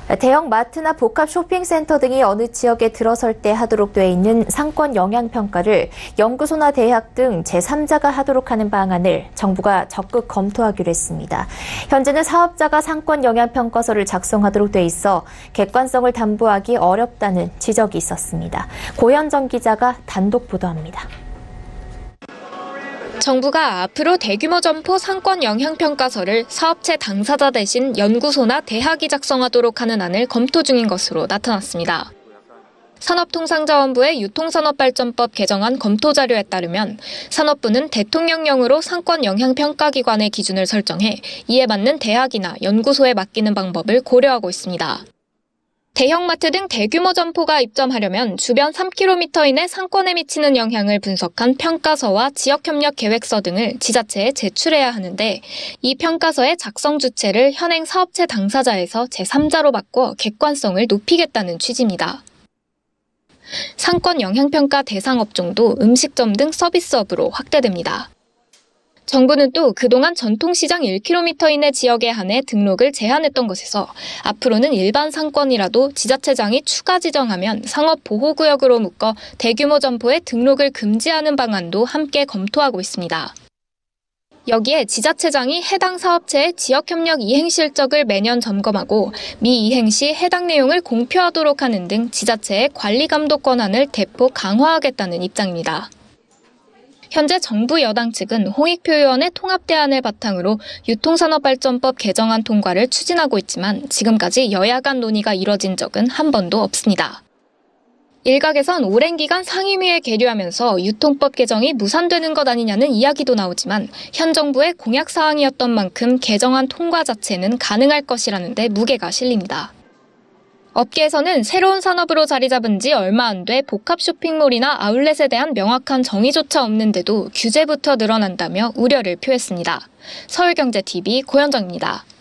대형 마트나 복합 쇼핑센터 등이 어느 지역에 들어설 때 하도록 돼 있는 상권 영향평가를 연구소나 대학 등 제3자가 하도록 하는 방안을 정부가 적극 검토하기로 했습니다. 현재는 사업자가 상권 영향평가서를 작성하도록 돼 있어 객관성을 담보하기 어렵다는 지적이 있었습니다. 고현정 기자가 단독 보도합니다. 정부가 앞으로 대규모 점포 상권 영향평가서를 사업체 당사자 대신 연구소나 대학이 작성하도록 하는 안을 검토 중인 것으로 나타났습니다. 산업통상자원부의 유통산업발전법 개정안 검토 자료에 따르면 산업부는 대통령령으로 상권 영향평가기관의 기준을 설정해 이에 맞는 대학이나 연구소에 맡기는 방법을 고려하고 있습니다. 대형마트 등 대규모 점포가 입점하려면 주변 3km 이내 상권에 미치는 영향을 분석한 평가서와 지역협력 계획서 등을 지자체에 제출해야 하는데 이 평가서의 작성 주체를 현행 사업체 당사자에서 제3자로 바꿔 객관성을 높이겠다는 취지입니다. 상권 영향평가 대상 업종도 음식점 등 서비스업으로 확대됩니다. 정부는 또 그동안 전통시장 1km 이내 지역에 한해 등록을 제한했던 것에서 앞으로는 일반 상권이라도 지자체장이 추가 지정하면 상업보호구역으로 묶어 대규모 점포의 등록을 금지하는 방안도 함께 검토하고 있습니다. 여기에 지자체장이 해당 사업체의 지역협력 이행 실적을 매년 점검하고 미이행 시 해당 내용을 공표하도록 하는 등 지자체의 관리감독 권한을 대폭 강화하겠다는 입장입니다. 현재 정부 여당 측은 홍익표 의원의 통합대안을 바탕으로 유통산업발전법 개정안 통과를 추진하고 있지만 지금까지 여야 간 논의가 이뤄진 적은 한 번도 없습니다. 일각에선 오랜 기간 상임위에 계류하면서 유통법 개정이 무산되는 것 아니냐는 이야기도 나오지만 현 정부의 공약 사항이었던 만큼 개정안 통과 자체는 가능할 것이라는 데 무게가 실립니다. 업계에서는 새로운 산업으로 자리 잡은 지 얼마 안 돼 복합 쇼핑몰이나 아울렛에 대한 명확한 정의조차 없는데도 규제부터 늘어난다며 우려를 표했습니다. 서울경제TV 고현정입니다.